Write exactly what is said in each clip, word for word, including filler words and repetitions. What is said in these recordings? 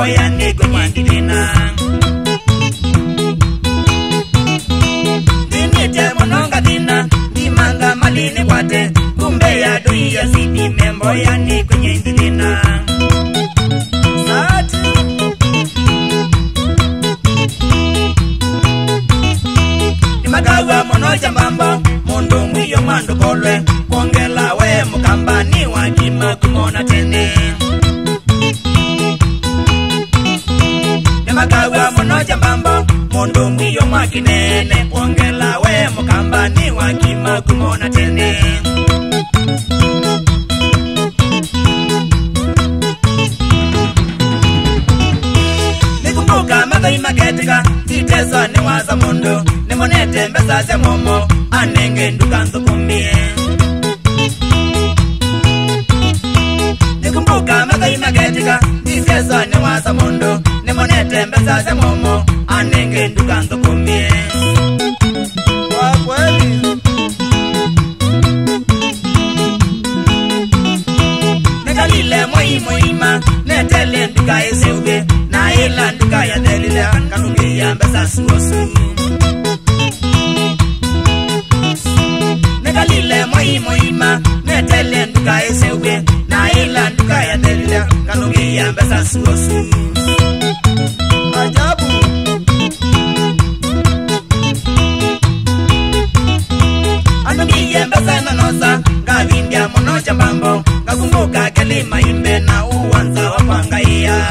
ya niko nyandilina Dinite mononga dina Dimanga malini wate Kumbe ya dui ya zidi Membo ya niko nyandilina Sati Dimagawa monoja mbamba Mondo mwiyo mando kolwe Kongela we mukamba ni wakima kumona tene Dimagawa monoja mbamba Mondo mwiyo makinene Kongela we mukamba ni wakima kumona tene Nikumbuka magai magetika Titesa ni waza mondo Nimonete mbesa se momo Anenge ndukanzo kumie Nikumbuka magai magetika Titesa ni waza mondo Nimonete mbesa se momo Anenge ndukanzo kumie Kwa kweli Negalile moi moima Netele nduka eseuge Na ila nduka ya delile Kanungi ya mbesa suosu Negalile moi moima Netele nduka eseuge Na ila nduka ya delile Kanungi ya mbesa suosu Ajabu Anungi ya mbesa nanosa Gavindia monoja mbambo Gakumbuka kelima imbe na uwanza wapanga iya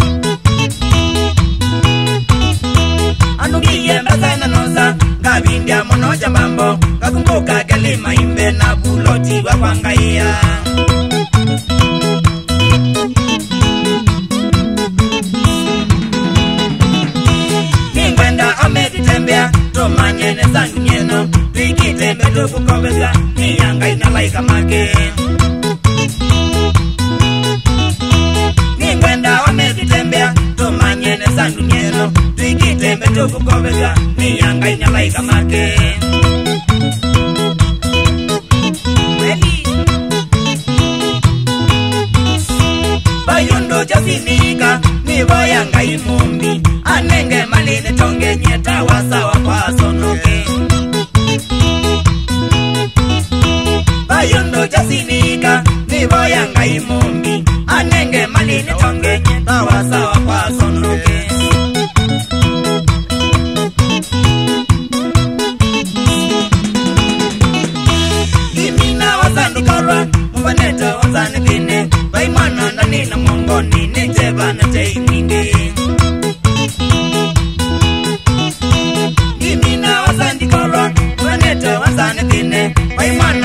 Anungiye mbasa na noza Gavindia monoja mbambo Gakumbuka kelima imbe na buloti wapanga iya Ningwenda omeditembea Tomanyene zangu nyeno Tuikitembe tukukobeza Niyanga inalaika make Ningwenda omeditembea Tomanyene zangu nyeno Tuikitembe tukukobeza Niyanga inalaika make Weli Bayundo jasinika Nivoyanga imumbi Anenge malini tonge nyeta wasawa kwa sonoke Bayundo jasinika Nivoyanga imumbi Anenge malini tonge nyeta wasawa kwa sonoke Imina wazandu karwa Mwaneta wazani kine Baimana na nina mongoni Nijeba na teiminde Imina wazandi karwa Mwaneta wazani kine Baimana